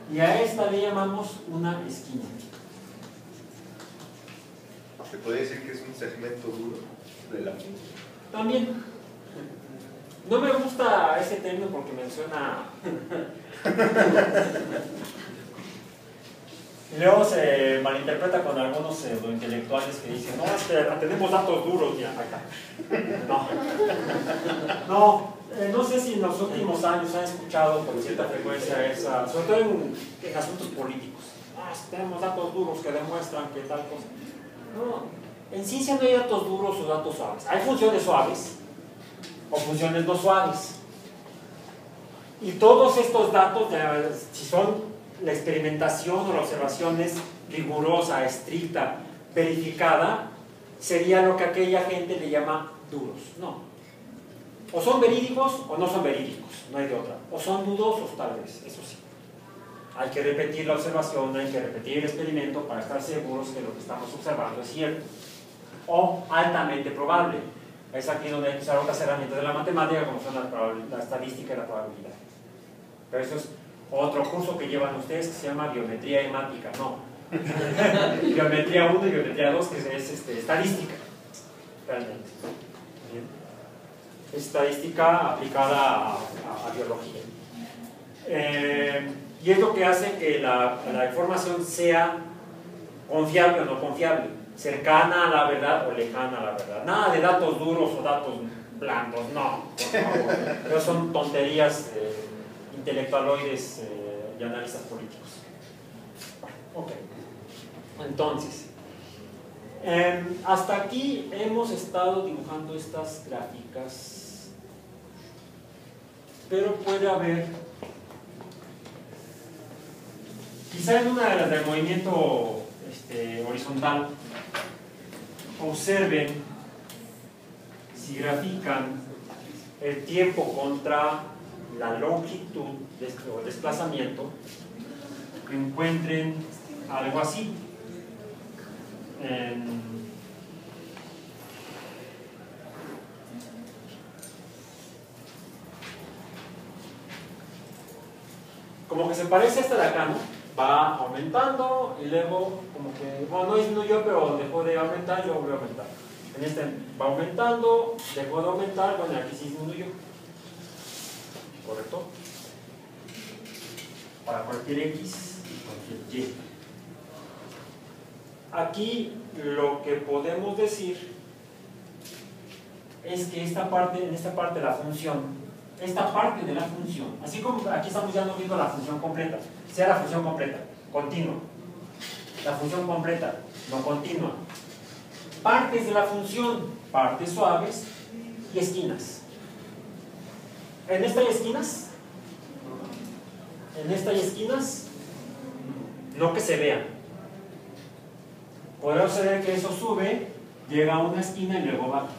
y a esta le llamamos una esquina. ¿Se puede decir que es un segmento duro de la función? También. No me gusta ese término porque me suena... Y luego se malinterpreta con algunos pseudointelectuales que dicen, no, es que tenemos datos duros, mira, acá. No sé si en los últimos años han escuchado con cierta frecuencia esa, sobre todo en asuntos políticos. Tenemos datos duros que demuestran que tal cosa. No, en ciencia no hay datos duros o datos suaves. Hay funciones suaves o funciones no suaves. Y todos estos datos, si son la experimentación o la observación es rigurosa, estricta, verificada, sería lo que aquella gente le llama duros. No. O son verídicos o no son verídicos, no hay de otra. O son dudosos tal vez, eso sí. Hay que repetir la observación, hay que repetir el experimento para estar seguros que lo que estamos observando es cierto. O altamente probable. Es aquí donde hay que usar otras herramientas de la matemática como son la estadística y la probabilidad. Pero eso es otro curso que llevan ustedes que se llama biometría hemática, no. Biometría 1 y biometría 2, que es estadística, realmente. Bien. Estadística aplicada a biología. Y es lo que hace que la información sea confiable o no confiable, cercana a la verdad o lejana a la verdad. Nada de datos duros o datos blandos, no, por favor. Pero son tonterías intelectualoides y analistas políticos. Ok. Entonces, hasta aquí hemos estado dibujando estas gráficas, pero puede haber, quizá en una de las del movimiento horizontal, observen si grafican el tiempo contra la longitud o desplazamiento, encuentren algo así. Como que se parece a esta de acá, ¿no? Va aumentando y luego como que, bueno, no disminuyó, pero dejó de aumentar y luego volvió a aumentar. En este va aumentando, dejó de aumentar, bueno, aquí sí disminuyó. ¿Correcto? Para cualquier X y cualquier Y. Aquí lo que podemos decir es que en esta parte de la función, así como aquí estamos ya no viendo la función completa, sea la función completa, continua, la función completa, no continua, partes de la función, partes suaves y esquinas. ¿En esta hay esquinas? ¿En esta hay esquinas? No que se vean. Podrá suceder que eso sube, llega a una esquina y luego baja.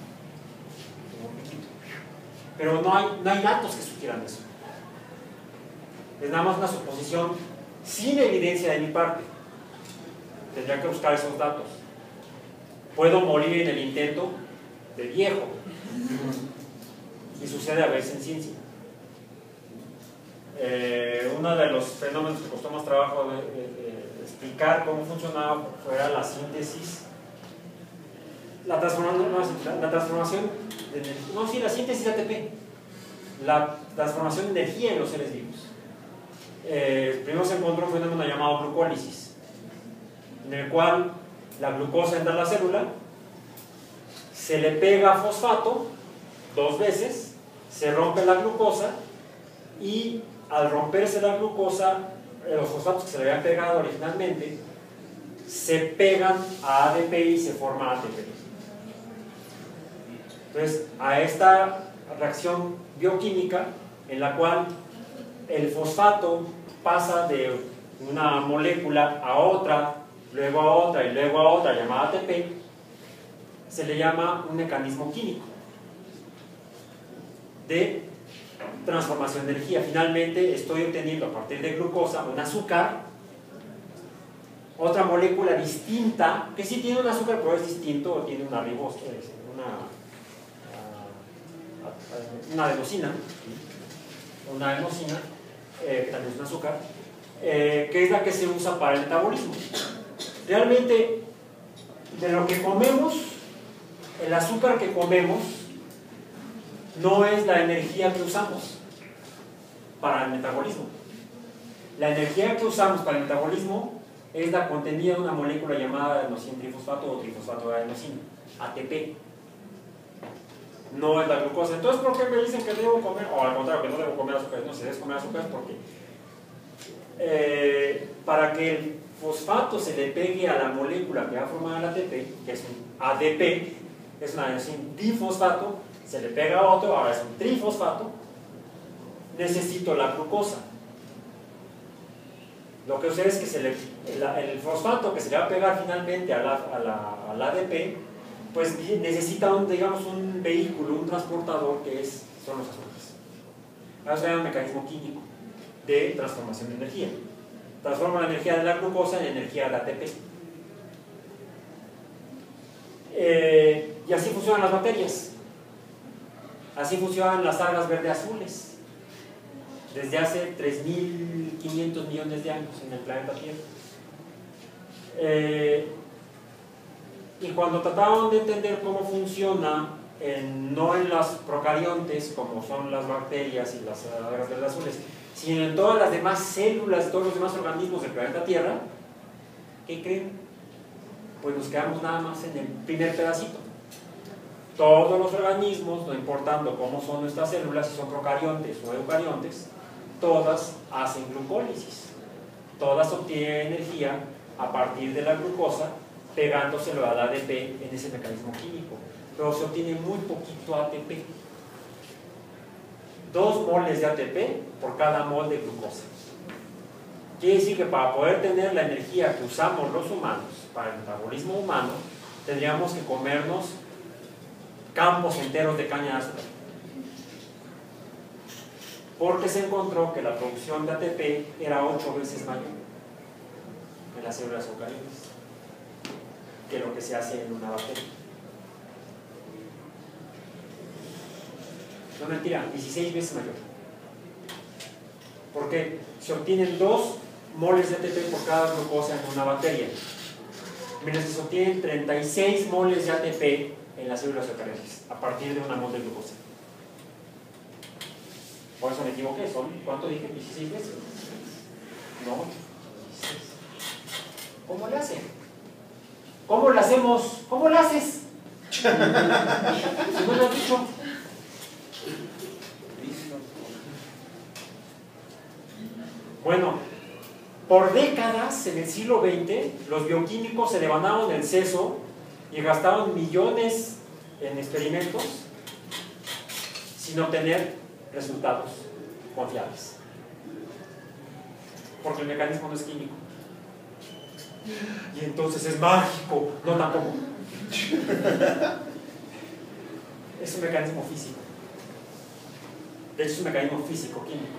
Pero no hay datos que sugieran eso. Es nada más una suposición sin evidencia de mi parte. Tendría que buscar esos datos. Puedo morir en el intento de viejo. Y sucede a veces en ciencia. Uno de los fenómenos que costó más trabajo explicar cómo funcionaba fuera la síntesis, la transformación de energía, no, sí, la síntesis de ATP, la transformación de energía en los seres vivos. Primero se encontró un fenómeno llamado glucólisis, en el cual la glucosa entra a la célula, se le pega fosfato 2 veces, se rompe la glucosa y al romperse la glucosa, los fosfatos que se le habían pegado originalmente se pegan a ADP y se forma ATP. Entonces, a esta reacción bioquímica en la cual el fosfato pasa de una molécula a otra, luego a otra y luego a otra llamada ATP, se le llama un mecanismo químico de transformación de energía. Finalmente estoy obteniendo a partir de glucosa un azúcar, otra molécula distinta, que sí tiene un azúcar pero es distinto, tiene una ribosa, una adenosina, que también es un azúcar, que es la que se usa para el metabolismo. Realmente, de lo que comemos, el azúcar que comemos no es la energía que usamos para el metabolismo. La energía que usamos para el metabolismo es la contenida en una molécula llamada adenosín-trifosfato o trifosfato de adenosina, ATP. No es la glucosa. Entonces, ¿por qué me dicen que debo comer? O al contrario, que no debo comer azúcar. No, si debes comer azúcar es porque para que el fosfato se le pegue a la molécula que va a formar el ATP, que es un ADP, es un adenosín-difosfato, se le pega a otro, ahora es un trifosfato, necesito la glucosa. Lo que sucede es que el fosfato que se le va a pegar finalmente al ADP, pues necesita digamos, un vehículo, un transportador que son los azúcares. Ahora se llama un mecanismo químico de transformación de energía. Transforma la energía de la glucosa en energía de ATP. Y así funcionan las bacterias. Así funcionan las algas verde-azules. Desde hace 3.500 millones de años en el planeta Tierra. Y cuando trataban de entender cómo funciona, no en las procariontes, como son las bacterias y las algas verde-azules, sino en todas las demás células, todos los demás organismos del planeta Tierra, ¿qué creen? Pues nos quedamos nada más en el primer pedacito. Todos los organismos, no importando cómo son nuestras células, si son procariontes o eucariontes, todas hacen glucólisis. Todas obtienen energía a partir de la glucosa, pegándoselo al ADP en ese mecanismo químico. Pero se obtiene muy poquito ATP. 2 moles de ATP por cada mol de glucosa. Quiere decir que para poder tener la energía que usamos los humanos para el metabolismo humano, tendríamos que comernos campos enteros de caña de azúcar. Porque se encontró que la producción de ATP era 8 veces mayor en las células eucariotas que lo que se hace en una bacteria. No, mentira, 16 veces mayor. Porque se obtienen 2 moles de ATP por cada glucosa en una bacteria, mientras que se obtienen 36 moles de ATP en las células eucariotas a partir de una mol de glucosa. Por eso me equivoqué. ¿Cuánto dije? 16 veces. No, 16. ¿Cómo le hace? ¿Cómo lo hacemos? ¿Cómo lo haces? Si no lo has dicho. Bueno, por décadas en el siglo XX, los bioquímicos se levantaron el seso y gastaron millones en experimentos sin obtener resultados confiables. Porque el mecanismo no es químico. Y entonces es mágico. No, tampoco. Es un mecanismo físico. De hecho, es un mecanismo físico-químico.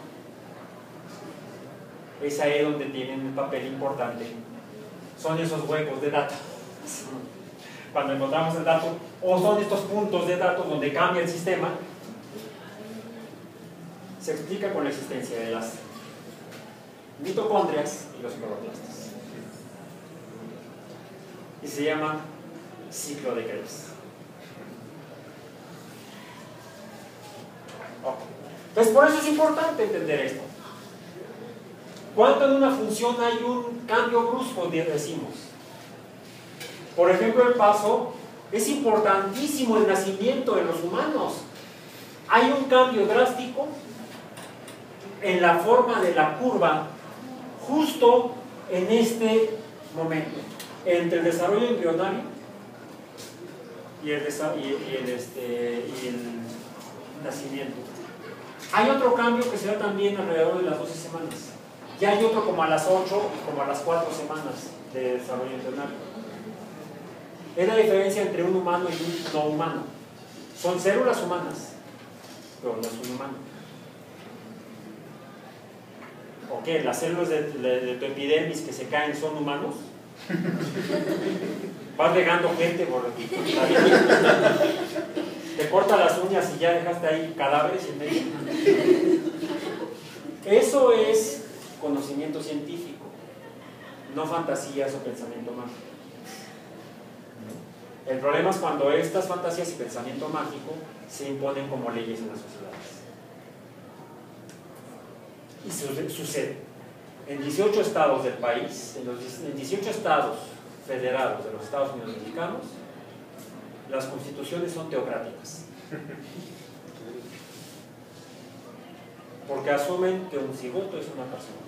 Es ahí donde tienen un papel importante. Son esos huecos de datos. Cuando encontramos el dato, o son estos puntos de datos donde cambia el sistema, se explica con la existencia de las mitocondrias y los cloroplastos. Y se llama ciclo de Krebs. Pues por eso es importante entender esto. Cuando en una función hay un cambio brusco, decimos. Por ejemplo, el paso es importantísimo el nacimiento de los humanos. Hay un cambio drástico en la forma de la curva justo en este momento, entre el desarrollo embrionario y el nacimiento. Hay otro cambio que se da también alrededor de las 12 semanas. Y hay otro como a las 8 y como a las 4 semanas de desarrollo embrionario. Es la diferencia entre un humano y un no humano. Son células humanas, pero no es un humano. ¿O qué? ¿Las células de tu epidermis que se caen son humanos? Vas regando gente por aquí. Te corta las uñas y ya dejaste ahí cadáveres en medio. Eso es conocimiento científico, no fantasías o pensamiento mágico. El problema es cuando estas fantasías y pensamiento mágico se imponen como leyes en las sociedades. Y sucede en 18 estados del país, en 18 estados federados de los Estados Unidos mexicanos, las constituciones son teocráticas. Porque asumen que un cigoto es una persona.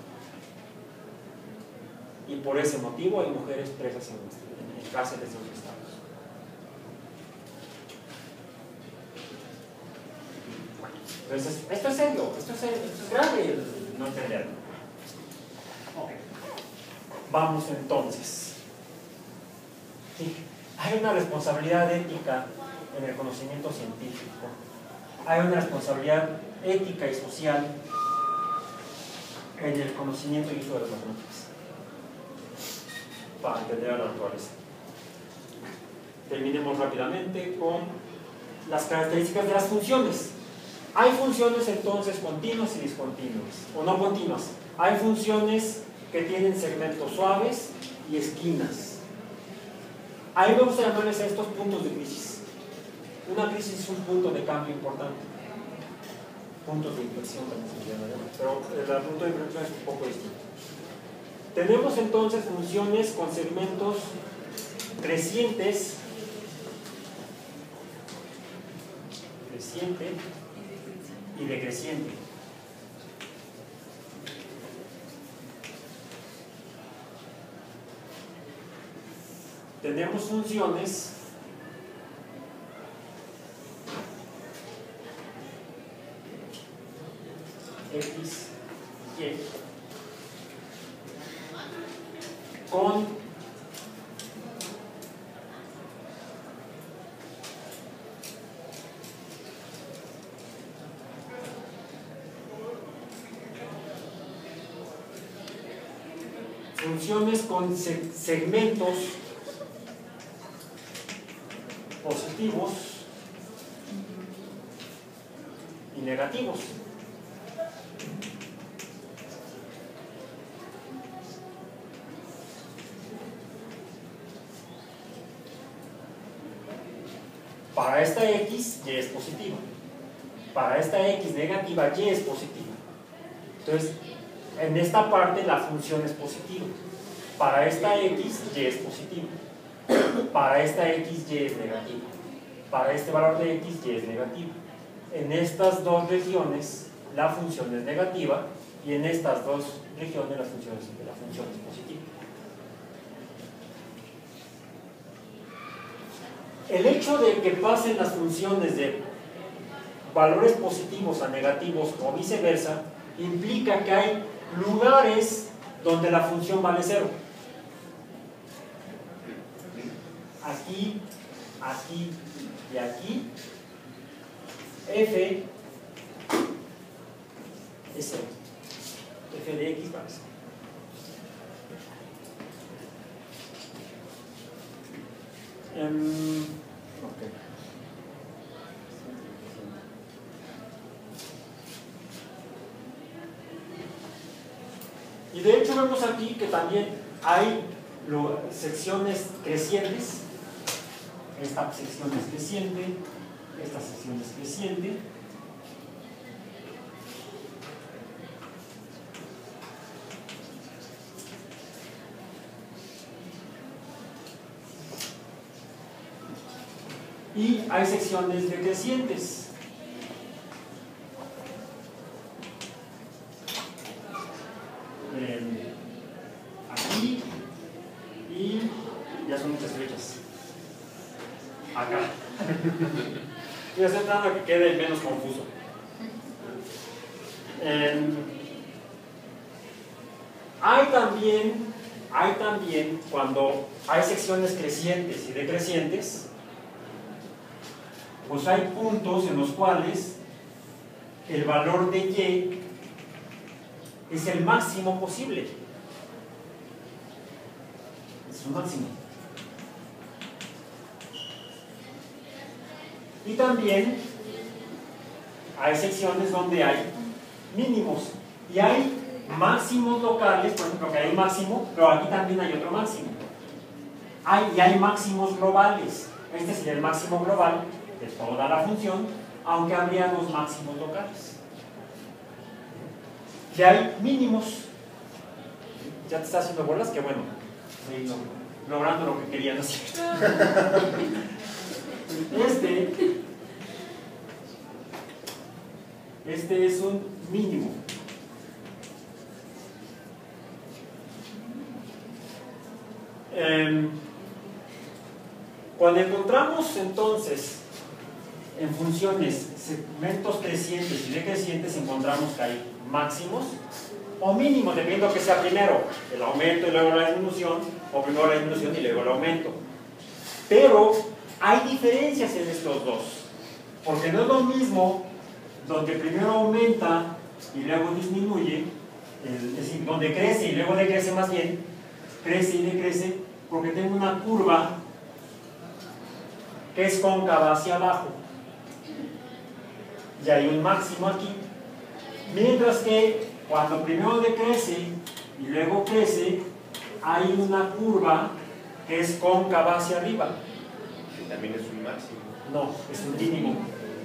Y por ese motivo hay mujeres presas en cárceles de los estados. Entonces, esto es serio, esto es grave no entenderlo. Okay. Vamos entonces. Sí, hay una responsabilidad ética en el conocimiento científico. Hay una responsabilidad ética y social en el conocimiento y uso de las matemáticas para entender a la naturaleza. Terminemos rápidamente con las características de las funciones. Hay funciones entonces continuas y discontinuas, o no continuas. Hay funciones que tienen segmentos suaves y esquinas. Ahí vamos a llamarles a estos puntos de crisis. Una crisis es un punto de cambio importante. Puntos de inflexión también se llama, pero el punto de inflexión es un poco distinto. Tenemos entonces funciones con segmentos crecientes, y decreciente. Tenemos funciones X, Y con funciones con segmentos positivos y negativos. Para esta X, Y es positiva. Para esta X negativa, Y es positiva. Entonces, en esta parte la función es positiva. Para esta X, Y es positiva. Para esta X, Y es negativa. Para este valor de X, Y es negativo. En estas dos regiones la función es negativa y en estas dos regiones la función es positiva. El hecho de que pasen las funciones de valores positivos a negativos o viceversa implica que hay lugares donde la función vale cero. Aquí, aquí y aquí, f es cero. F de x vale cero. Okay. Y de hecho vemos aquí que también hay secciones crecientes. Esta sección es creciente, esta sección es creciente. Y hay secciones decrecientes. Aquí y ya son muchas flechas. Acá. Estoy tratando de que quede menos confuso. Hay también cuando hay secciones crecientes y decrecientes, pues hay puntos en los cuales el valor de Y es el máximo posible. Es un máximo. Y también hay secciones donde hay mínimos. Y hay máximos locales, por ejemplo, que hay un máximo, pero aquí también hay otro máximo. Y hay máximos globales. Este sería el máximo global de toda la función, aunque habría dos máximos locales. Y hay mínimos. Ya te está haciendo bolas, que bueno, estoy logrando lo que quería, ¿no es cierto? Este es un mínimo. Cuando encontramos entonces en funciones segmentos crecientes y decrecientes, encontramos que hay máximos o mínimos, dependiendo que sea primero el aumento y luego la disminución, o primero la disminución y luego el aumento. Pero hay diferencias en estos dos, porque no es lo mismo donde primero aumenta y luego disminuye, es decir, donde crece y luego decrece, más bien crece y decrece, porque tengo una curva que es cóncava hacia abajo y hay un máximo aquí, mientras que cuando primero decrece y luego crece hay una curva que es cóncava hacia arriba. Que también es un máximo. No, es un mínimo.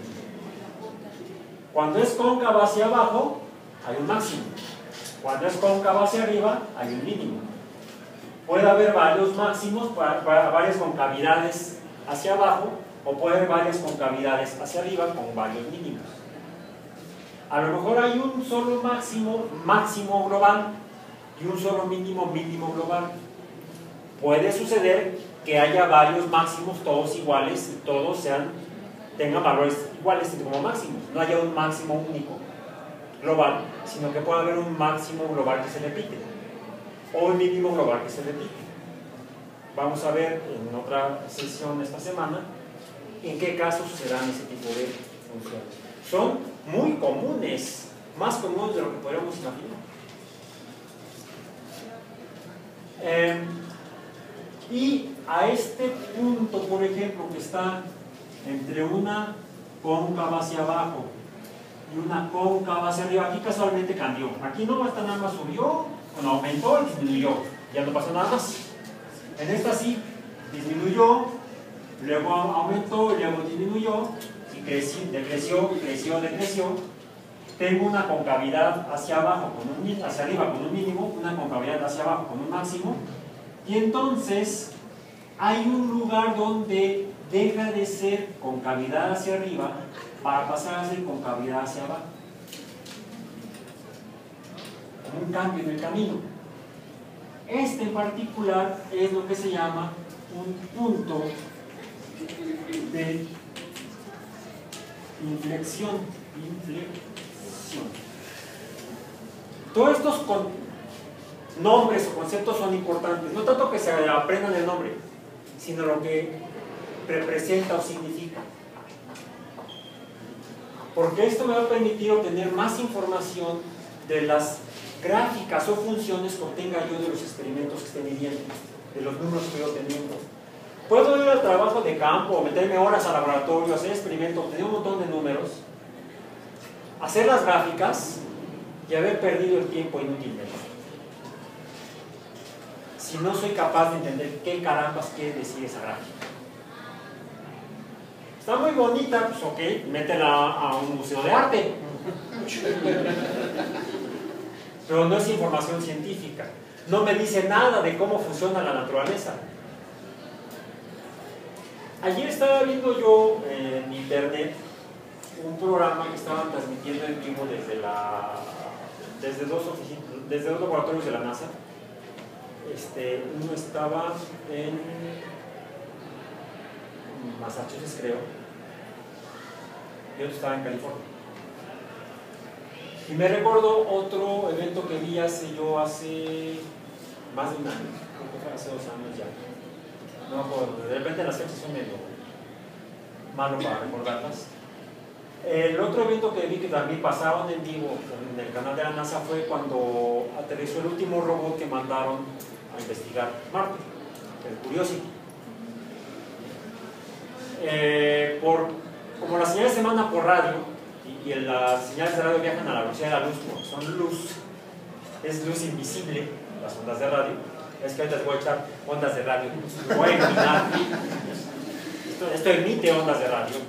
Cuando es cóncava hacia abajo hay un máximo, cuando es cóncava hacia arriba hay un mínimo. Puede haber varios máximos, varias concavidades hacia abajo, o puede haber varias concavidades hacia arriba con varios mínimos. A lo mejor hay un solo máximo global y un solo mínimo global. Puede suceder que haya varios máximos todos iguales y todos tengan valores iguales como máximos. No haya un máximo único global, sino que pueda haber un máximo global que se repite o un mínimo global que se repite. Vamos a ver en otra sesión esta semana en qué casos se dan ese tipo de funciones. Son muy comunes, más comunes de lo que podríamos imaginar. Y a este punto, por ejemplo, que está entre una cóncava hacia abajo y una cóncava hacia arriba, aquí casualmente cambió. Aquí no basta, nada más subió, bueno, aumentó y disminuyó, ya no pasó nada más. En esta sí, disminuyó, luego aumentó y luego disminuyó, y decreció. Tengo una concavidad hacia abajo, hacia arriba con un mínimo, una concavidad hacia abajo con un máximo, y entonces hay un lugar donde deja de ser concavidad hacia arriba para pasar a ser concavidad hacia abajo. Como un cambio en el camino. Este en particular es lo que se llama un punto de inflexión. Todos estos nombres o conceptos son importantes, no tanto que se aprendan el nombre, sino lo que representa o significa. Porque esto me va a permitir obtener más información de las gráficas o funciones que obtenga yo de los experimentos que esté midiendo, de los números que estoy obteniendo. Puedo ir al trabajo de campo, meterme horas al laboratorio, hacer experimentos, obtener un montón de números, hacer las gráficas y haber perdido el tiempo inútilmente. Si no soy capaz de entender qué carambas quiere decir esa gráfica. Está muy bonita, pues ok, métela a un museo de arte. Pero no es información científica. No me dice nada de cómo funciona la naturaleza. Ayer estaba viendo yo en internet un programa que estaban transmitiendo en vivo desde dos laboratorios de la NASA. Uno estaba en Massachusetts, creo, y otro estaba en California. Y me recuerdo otro evento que vi hace más de un año, creo que fue hace 2 años ya. No me acuerdo, de repente las fechas son medio malo para recordarlas. El otro evento que vi que también pasaron en vivo en el canal de la NASA fue cuando aterrizó el último robot que mandaron a investigar Marte, el Curiosity. Como las señales se mandan por radio y las señales de radio viajan a la velocidad de la luz, porque son luz, es luz invisible, las ondas de radio. Es que ahorita les voy a echar ondas de radio. Voy a eliminar. Esto emite ondas de radio.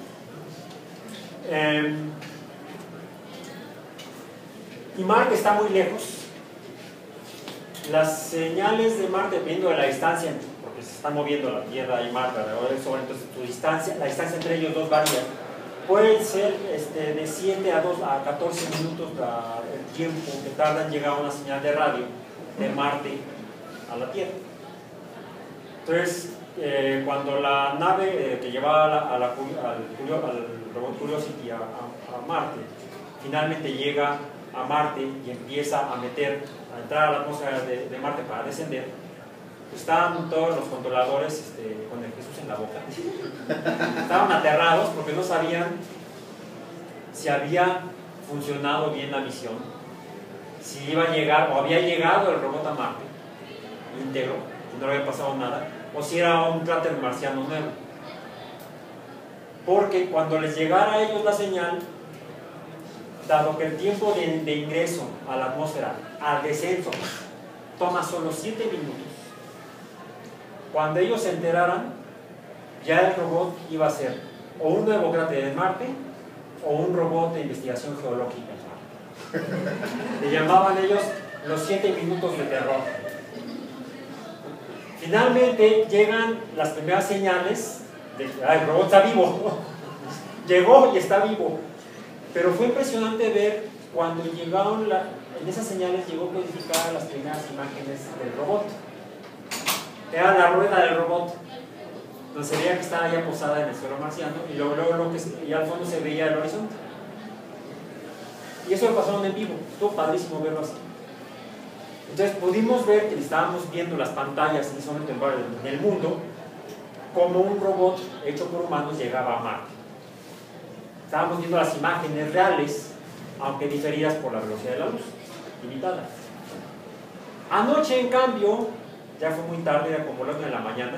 Y Marte está muy lejos. Las señales de Marte, dependiendo de la distancia, porque se está moviendo la Tierra y Marte alrededor del Sol, entonces la distancia entre ellos dos varía. Puede ser de 7 a 14 minutos el tiempo que tarda en llegar una señal de radio de Marte a la Tierra. Entonces, cuando la nave que llevaba al robot Curiosity a Marte, finalmente llega a Marte y empieza a entrar a la atmósfera de Marte para descender, pues estaban todos los controladores con el Jesús en la boca. Estaban aterrados porque no sabían si había funcionado bien la misión, si iba a llegar o había llegado el robot a Marte íntegro, y no le había pasado nada, o si era un cráter marciano nuevo. Porque cuando les llegara a ellos la señal, dado que el tiempo de ingreso a la atmósfera, al descenso, toma solo 7 minutos, cuando ellos se enteraran, ya el robot iba a ser o un nuevo cráter en Marte o un robot de investigación geológica en Marte. Le llamaban ellos los 7 minutos de terror. Finalmente llegan las primeras señales de que el robot está vivo. Llegó y está vivo. Pero fue impresionante ver cuando llegaron, en esas señales llegó codificadas las primeras imágenes del robot. Era la rueda del robot, donde se veía que estaba ya posada en el suelo marciano, y luego y al fondo se veía el horizonte. Y eso lo pasaron en vivo, estuvo padrísimo verlo así. Entonces pudimos ver que estábamos viendo las pantallas en ese momento en el mundo, como un robot hecho por humanos llegaba a Marte. Estábamos viendo las imágenes reales, aunque diferidas por la velocidad de la luz, limitada. Anoche, en cambio, ya fue muy tarde, era como las 1 de la mañana,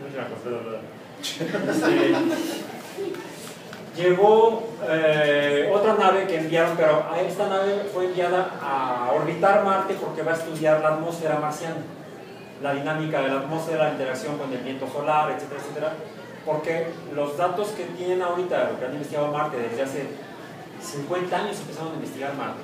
llegó otra nave que enviaron, pero esta nave fue enviada a orbitar Marte porque va a estudiar la atmósfera marciana, la dinámica de la atmósfera, la interacción con el viento solar, etcétera, etcétera. Porque los datos que tienen ahorita, lo que han investigado Marte desde hace 50 años empezaron a investigar Marte,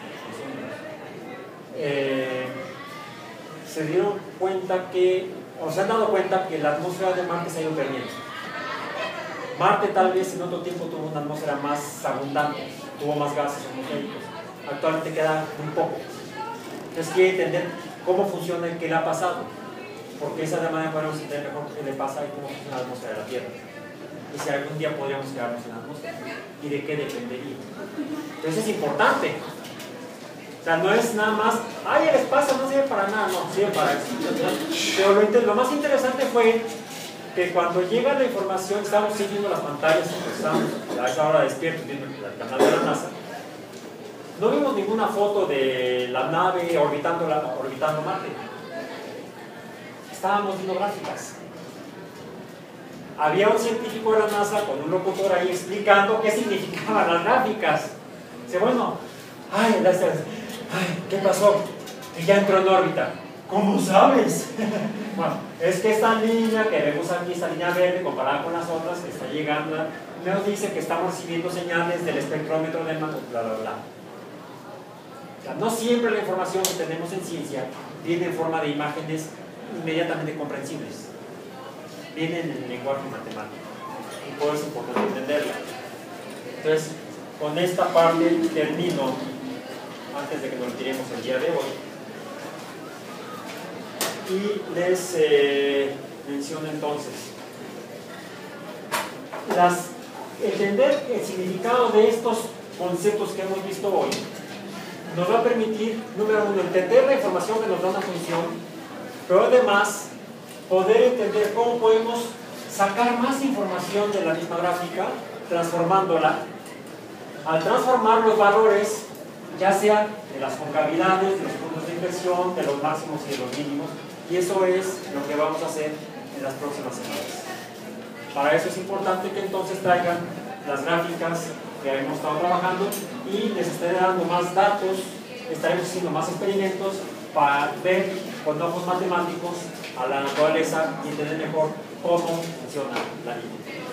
se dieron cuenta se han dado cuenta que la atmósfera de Marte se ha ido perdiendo. Marte tal vez en otro tiempo tuvo una atmósfera más abundante, tuvo más gases atmosféricos. Actualmente queda muy poco. Entonces quiere entender cómo funciona y qué le ha pasado, porque esa es la manera que podemos entender mejor qué le pasa y cómo funciona la atmósfera de la Tierra. Y si algún día podríamos quedarnos en la atmósfera y de qué dependería. Entonces es importante. O sea, no es nada más, ay, el espacio no sirve para nada, no, sirve para eso. Pero lo más interesante fue que cuando llega la información, estamos siguiendo las pantallas, estamos a esa hora despiertos viendo el canal de la NASA, no vimos ninguna foto de la nave orbitando Marte. Estábamos viendo gráficas. Había un científico de la NASA con un locutor ahí explicando qué significaban las gráficas. Dice, bueno, ¿qué pasó? Que ya entró en órbita. ¿Cómo sabes? Bueno, es que esta línea que vemos aquí, esta línea verde comparada con las otras, que está llegando, nos dice que estamos recibiendo señales del espectrómetro de bla, bla, bla. O sea, no siempre la información que tenemos en ciencia viene en forma de imágenes inmediatamente comprensibles. Viene en el lenguaje matemático. Y por eso es importante entenderla. Entonces, con esta parte termino, antes de que nos retiremos el día de hoy. Y les menciono entonces entender el significado de estos conceptos que hemos visto hoy nos va a permitir, número uno, entender la información que nos da una función, pero además poder entender cómo podemos sacar más información de la misma gráfica transformándola. Al transformar los valores, ya sea de las concavidades, de los puntos de inflexión, de los máximos y de los mínimos, y eso es lo que vamos a hacer en las próximas semanas. Para eso es importante que entonces traigan las gráficas que hemos estado trabajando y les estaré dando más datos, estaremos haciendo más experimentos para ver con ojos matemáticos a la naturaleza y entender mejor cómo funciona la vida.